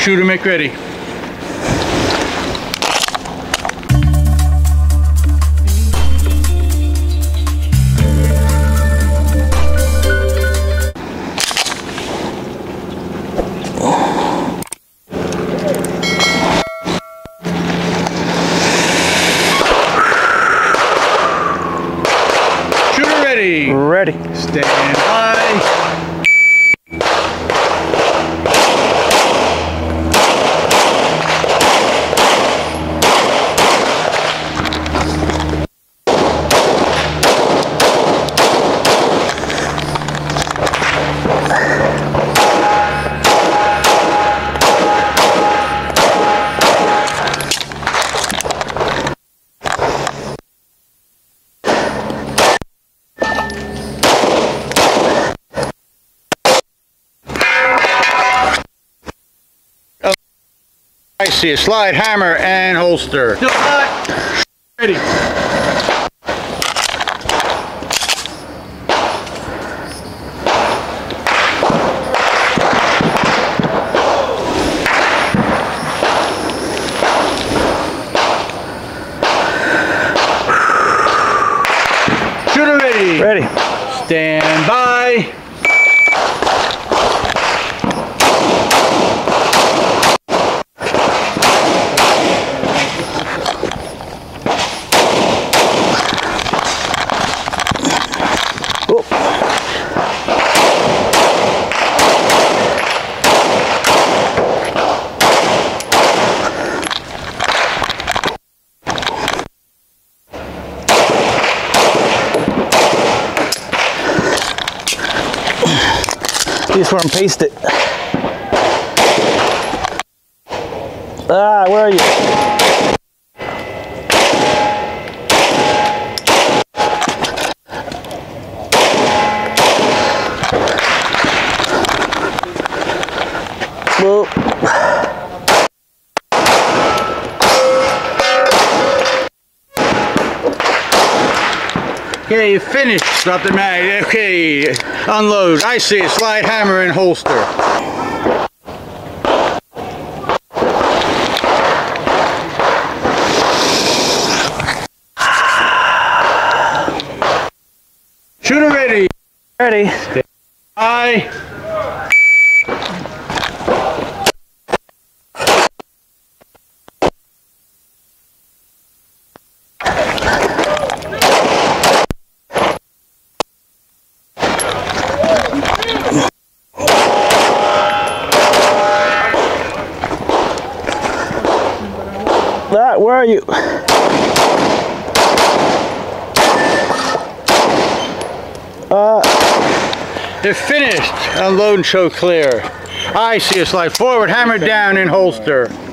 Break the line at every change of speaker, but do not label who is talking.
Shooter, make ready. Shooter ready.
Ready.
Stand by. I see a slide, hammer, and holster. Still hot. Ready. Shooter ready.
Ready.
Stand by.
This one, paste it. Ah, where are you? Whoa.
Okay, you finished. Drop the mag. Okay, unload. I see a slide, hammer, and holster. Shooter ready.
Ready.
Aye.
Where are you?
They're finished. Unload and show clear. I see a slide forward, hammer down, and holster.